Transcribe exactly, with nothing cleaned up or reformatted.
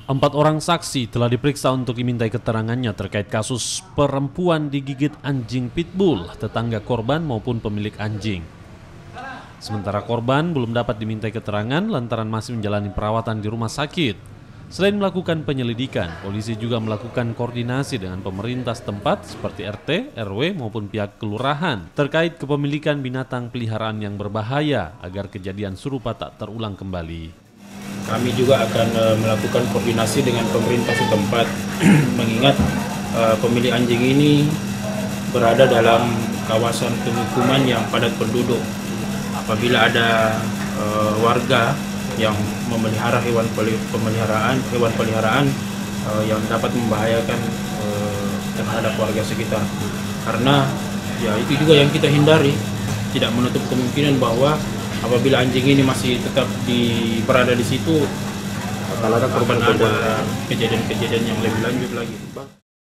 Empat orang saksi telah diperiksa untuk dimintai keterangannya terkait kasus perempuan digigit anjing pitbull, tetangga korban maupun pemilik anjing. Sementara korban belum dapat dimintai keterangan lantaran masih menjalani perawatan di rumah sakit. Selain melakukan penyelidikan, polisi juga melakukan koordinasi dengan pemerintah setempat seperti R T, R W maupun pihak kelurahan terkait kepemilikan binatang peliharaan yang berbahaya agar kejadian serupa tak terulang kembali. Kami juga akan uh, melakukan koordinasi dengan pemerintah setempat mengingat uh, pemilik anjing ini berada dalam kawasan pemukiman yang padat penduduk. Apabila ada uh, warga yang memelihara hewan peliharaan, hewan peliharaan uh, yang dapat membahayakan uh, terhadap warga sekitar. Karena ya itu juga yang kita hindari, tidak menutup kemungkinan bahwa apabila anjing ini masih tetap di, berada di situ, akan ada kejadian-kejadian yang lebih lanjut lagi.